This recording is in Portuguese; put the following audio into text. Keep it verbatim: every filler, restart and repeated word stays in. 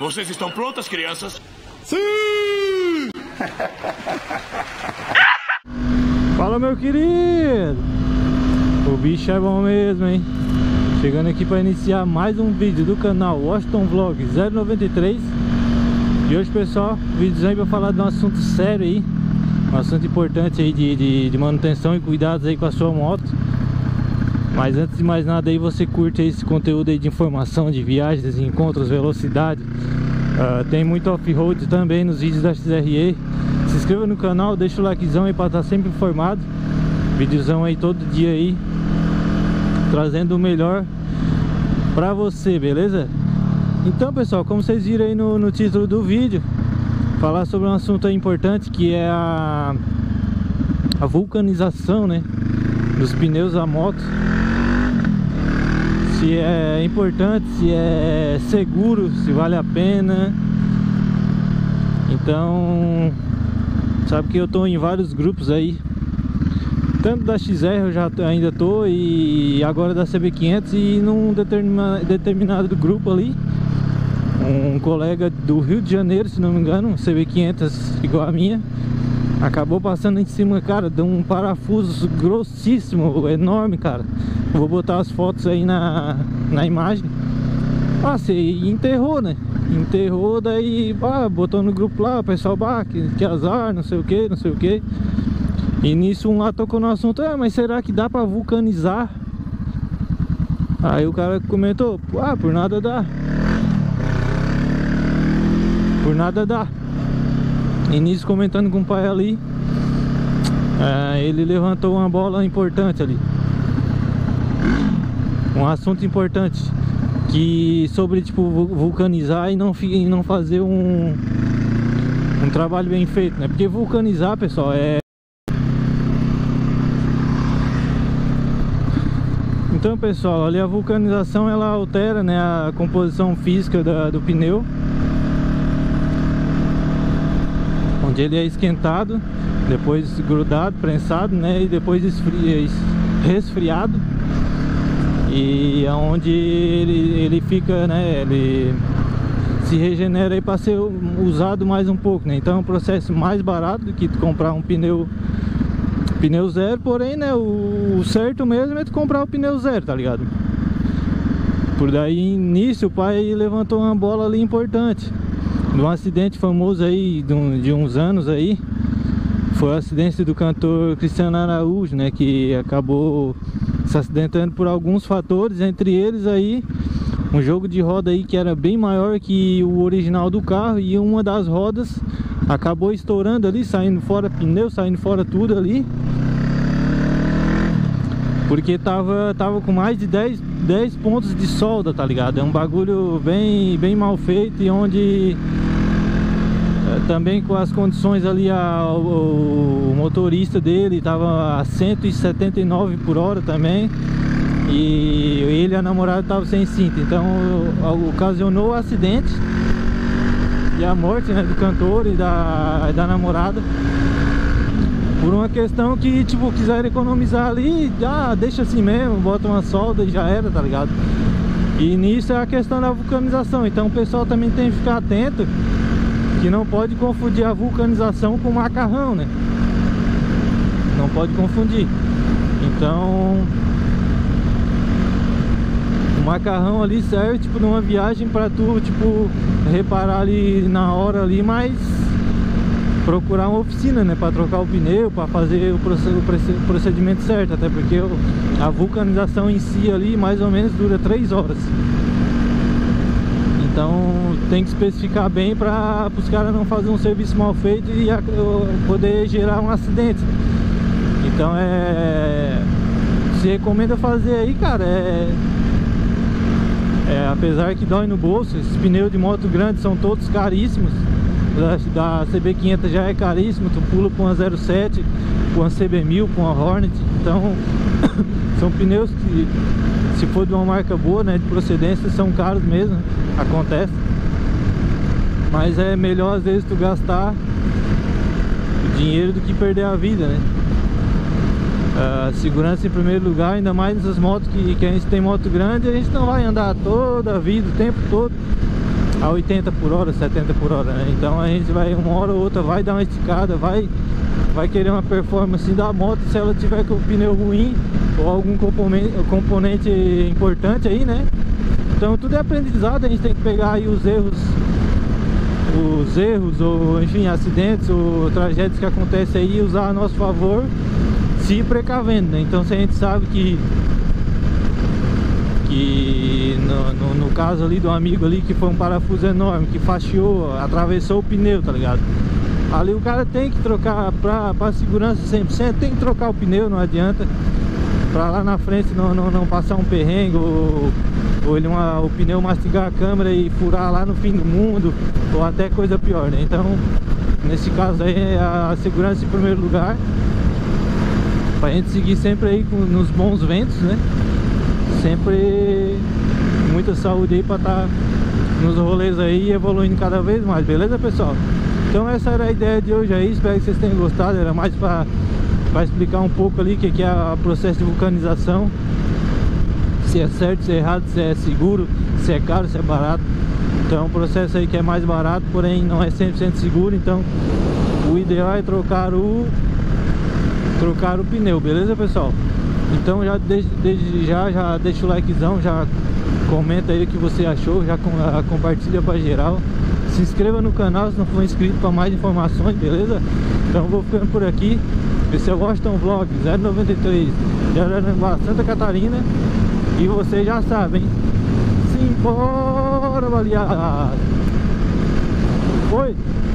Vocês estão prontas, crianças? Sim! Fala, meu querido! O bicho é bom mesmo, hein? Chegando aqui para iniciar mais um vídeo do canal Washington Vlog zero noventa e três. E hoje, pessoal, vídeos aí para falar de um assunto sério aí, um assunto importante aí de, de, de manutenção e cuidados aí com a sua moto. Mas antes de mais nada aí, você curte aí esse conteúdo aí de informação, de viagens, encontros, velocidade. uh, Tem muito off-road também nos vídeos da X R E. Se inscreva no canal, deixa o likezão aí para estar sempre informado. Videozão aí todo dia aí, trazendo o melhor pra você, beleza? Então, pessoal, como vocês viram aí no, no título do vídeo, falar sobre um assunto aí importante, que é a, a vulcanização, né, dos pneus da moto. Se é importante, se é seguro, se vale a pena. Então, sabe que eu tô em vários grupos aí, tanto da X R eu já ainda tô, e agora da C B quinhentos, e num determina, determinado grupo ali, um colega do Rio de Janeiro, se não me engano, C B quinhentos igual a minha, acabou passando em cima, cara, de um parafuso grossíssimo, enorme, cara. Vou botar as fotos aí na, na imagem. Ah, você enterrou, né? Enterrou, daí, ah, botou no grupo lá, o pessoal, bah, que, que azar, não sei o que, não sei o que. E nisso um lá tocou no assunto, é, mas será que dá pra vulcanizar? Aí o cara comentou, ah, por nada dá. Por nada dá. E nisso, comentando com o pai ali, é, ele levantou uma bola importante ali, um assunto importante, que sobre, tipo, vulcanizar e não, e não fazer um, um trabalho bem feito, né? Porque vulcanizar, pessoal, é... Então, pessoal, ali a vulcanização, ela altera, né, a composição física da, do pneu, onde ele é esquentado, depois grudado, prensado, né, e depois esfria, resfriado, e aonde ele, ele fica, né, ele se regenera aí para ser usado mais um pouco, né? Então é um processo mais barato do que tu comprar um pneu pneu zero, porém, né, o, o certo mesmo é tu comprar o pneu zero, tá ligado? Por daí, nisso, o pai levantou uma bola ali importante, de um acidente famoso aí, de, um, de uns anos aí. Foi o acidente do cantor Cristiano Araújo, né, que acabou se acidentando por alguns fatores, entre eles aí um jogo de roda aí que era bem maior que o original do carro, e uma das rodas acabou estourando ali, saindo fora pneu, saindo fora tudo ali, porque tava, tava com mais de dez, dez pontos de solda, tá ligado? É um bagulho bem, bem mal feito, e onde também com as condições ali, a, o, o motorista dele tava a cento e setenta e nove por hora também, e ele e a namorada estavam sem cinto, então ocasionou o acidente e a morte, né, do cantor e da, da namorada, por uma questão que, tipo, quiseram economizar ali, ah, deixa assim mesmo, bota uma solda e já era, tá ligado? E nisso é a questão da vulcanização. Então o pessoal também tem que ficar atento, que não pode confundir a vulcanização com macarrão, né? Não pode confundir. Então, o macarrão ali serve, tipo, numa viagem pra tu, tipo, reparar ali na hora ali, mas procurar uma oficina, né, pra trocar o pneu, pra fazer o procedimento certo. Até porque a vulcanização em si ali, mais ou menos, dura três horas. Então tem que especificar bem para os caras não fazer um serviço mal feito e a, poder gerar um acidente. Então é... se recomenda fazer aí, cara, é... é... apesar que dói no bolso, esses pneus de moto grande são todos caríssimos. Da, da C B quinhentos já é caríssimo, tu pula com uma zero sete, com uma C B mil, com uma Hornet. Então são pneus que, se for de uma marca boa, né, de procedência, são caros mesmo, acontece. Mas é melhor às vezes tu gastar o dinheiro do que perder a vida, né? Uh, segurança em primeiro lugar, ainda mais nessas motos que, que a gente tem moto grande, a gente não vai andar toda a vida, o tempo todo. a oitenta por hora, setenta por hora, né? Então a gente vai, uma hora ou outra, vai dar uma esticada, vai, vai querer uma performance da moto se ela tiver com o pneu ruim ou algum componente, componente importante aí, né? Então tudo é aprendizado, a gente tem que pegar aí os erros, os erros ou enfim, acidentes ou tragédias que acontecem aí e usar a nosso favor, se precavendo, né? Então se a gente sabe que que no, no, no caso ali do amigo ali, que foi um parafuso enorme, que fatiou, atravessou o pneu, tá ligado? Ali o cara tem que trocar, pra, pra segurança cem por cento, tem que trocar o pneu, não adianta. Pra lá na frente não, não, não passar um perrengue, ou, ou ele uma, o pneu mastigar a câmera e furar lá no fim do mundo, ou até coisa pior, né? Então, nesse caso aí, é a segurança em primeiro lugar, pra gente seguir sempre aí com, nos bons ventos, né? Sempre muita saúde aí pra estar nos rolês aí, evoluindo cada vez mais, beleza, pessoal? Então essa era a ideia de hoje aí, espero que vocês tenham gostado. Era mais pra, pra explicar um pouco ali o que, que é o processo de vulcanização, se é certo, se é errado, se é seguro, se é caro, se é barato. Então é um processo aí que é mais barato, porém não é cem por cento seguro. Então o ideal é trocar o trocar o pneu, beleza, pessoal? Então já desde, desde já, já deixa o likezão, já comenta aí o que você achou, já com, a, compartilha pra geral. Se inscreva no canal se não for inscrito para mais informações, beleza? Então vou ficando por aqui. Esse é o Washington Vlog zero noventa e três de Araranguá, Santa Catarina. E vocês já sabem, simbora, baleado! Foi!